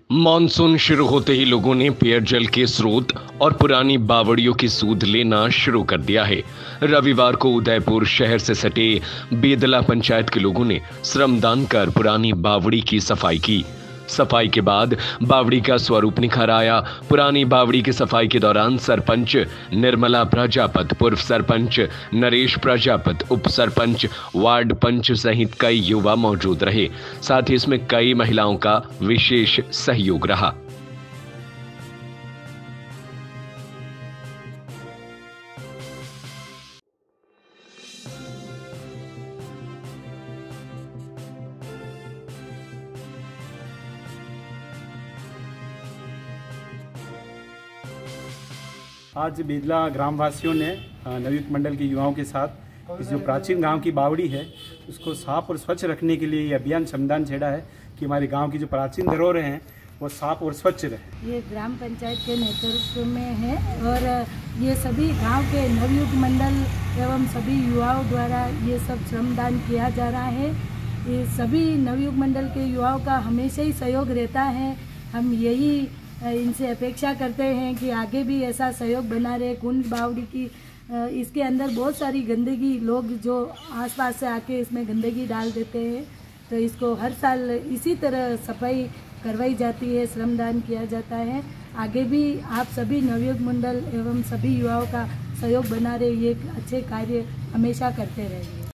Monsoon शुरू होते ही लोगों ने पेयजल के स्रोत और पुरानी बावड़ियों की सूध लेना शुरू कर दिया है। रविवार को उदयपुर शहर से सटे बेदला पंचायत के लोगों ने श्रमदान कर पुरानी बावड़ी की सफाई की। सफाई के बाद बावड़ी का स्वरूप निखर आया। पुरानी बावड़ी की सफाई के दौरान सरपंच निर्मला प्रजापत, पूर्व सरपंच नरेश प्रजापत, उप सरपंच, वार्ड पंच सहित कई युवा मौजूद रहे। साथ ही इसमें कई महिलाओं का विशेष सहयोग रहा। आज बेदला ग्रामवासियों ने नवयुक्त मंडल के युवाओं के साथ इस जो प्राचीन गांव की बावड़ी है उसको साफ और स्वच्छ रखने के लिए ये अभियान श्रमदान छेड़ा है कि हमारे गांव की जो प्राचीन धरोहरें हैं वो साफ और स्वच्छ रहे। ये ग्राम पंचायत के नेतृत्व में है और ये सभी गांव के नवयुक्त मंडल एवं सभी युवाओं द्वारा ये सब श्रमदान किया जा रहा है। ये सभी नवयुक्त मंडल के युवाओं का हमेशा ही सहयोग रहता है। हम यही इनसे अपेक्षा करते हैं कि आगे भी ऐसा सहयोग बना रहे। कुंड बावड़ी की इसके अंदर बहुत सारी गंदगी, लोग जो आसपास से आके इसमें गंदगी डाल देते हैं, तो इसको हर साल इसी तरह सफाई करवाई जाती है, श्रमदान किया जाता है। आगे भी आप सभी नवयुक्त मंडल एवं सभी युवाओं का सहयोग बना रहे, ये अच्छे कार्य हमेशा करते रहेंगे।